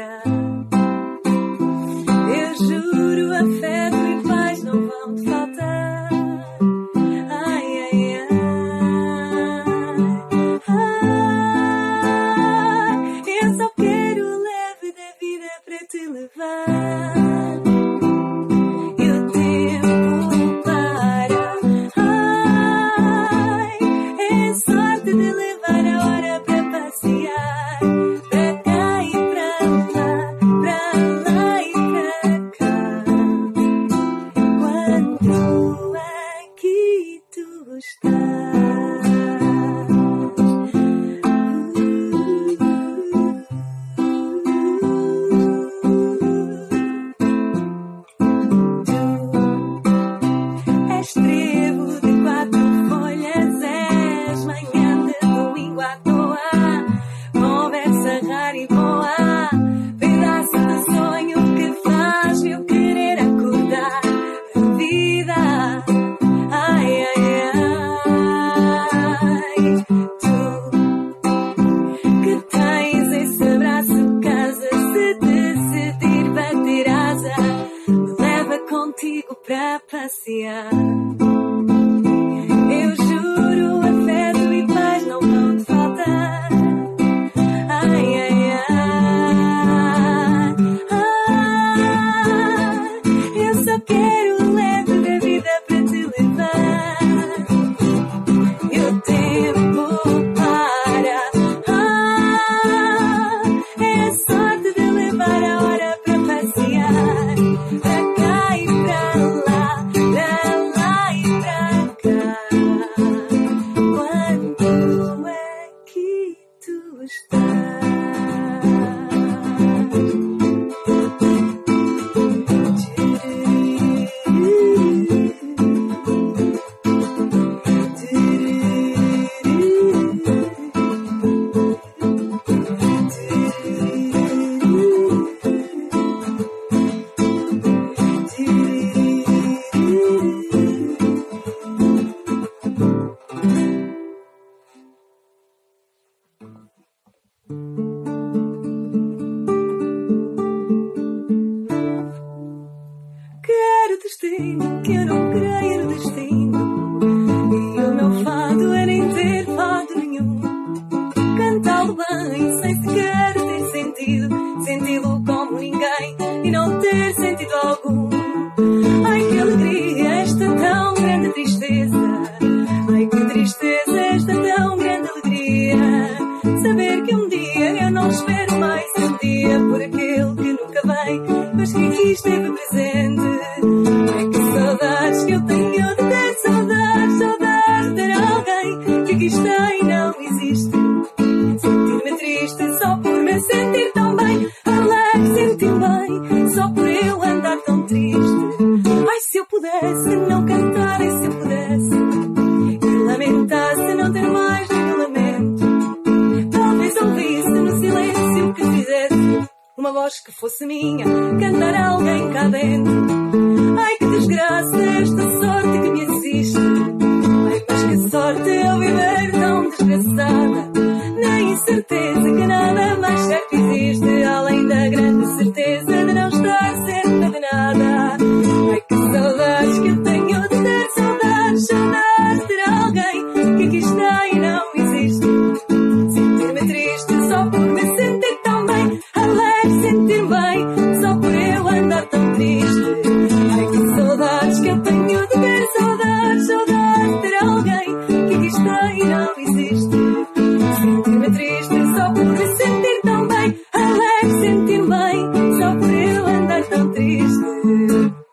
passear. Eu juro, afeto e paz não vão te faltar. Ai, ai, ai. Eu só quero o leve da vida para te levar. E o tempo para. Ai, é sorte de levar a hora para passear. Para cá e para lá e para cá. Quando aqui tu estás. És trevo de 4 folhas, és manhã de domingo à toa, conversa rara e boa, pedaço de sonho que faz eu querer acordar a vida. Ai, ai, ai. Tu que tens esse abraço casa, se decidir bater asa, me leva contigo para passear. Eu juro, afeto e paz não vão te faltar. Ai, ai, ai. Eu só quero o leve da vida para te levar. E o tempo para. É a sorte de levar a hora para passear. Para cá e para lá e para cá. Quando aqui tu estás. Quero destino, que eu não creio no destino. E o meu fado é nem ter fado nenhum. Cantá-lo bem, sem sequer ter sentido. Senti-lo como ninguém e não ter sentido algum. Ai, que alegria, esta tão grande tristeza. Ai, que tristeza, esta tão grande alegria. Saber que um dia eu não espero mais um dia por aquele que nunca vem, mas que aqui esteve presente. Ai, que saudades que eu tenho de ter saudades, saudades de ter alguém que aqui está e não existe. Sentir-me triste só por me sentir tão bem, alegre, sentir bem só por eu andar tão triste. Ai, se eu pudesse não cantar, e se eu pudesse e lamentasse não ter mais nenhum lamento. Talvez ouvisse no silêncio que fizesse uma voz que fosse minha, cantar a alguém cá dentro. Ai, que desgraça, esta sorte que me assiste. Ai, mas que sorte eu viver tão desgraçada, na incerteza que nada mais certo existe, além da grande certeza de não estar certa de nada. Ai, que saudades que eu tenho de ter saudades, saudades de ter alguém que aqui está e não existe. Sentir-me triste só por me sentir tão bem, alegre, sentir bem só por eu andar tão triste. Ai, que saudades que eu tenho de ter saudades, saudades de ter alguém que aqui está e não existe. Sentir-me triste só por me sentir tão bem, alegre, sentir bem só por eu andar tão triste.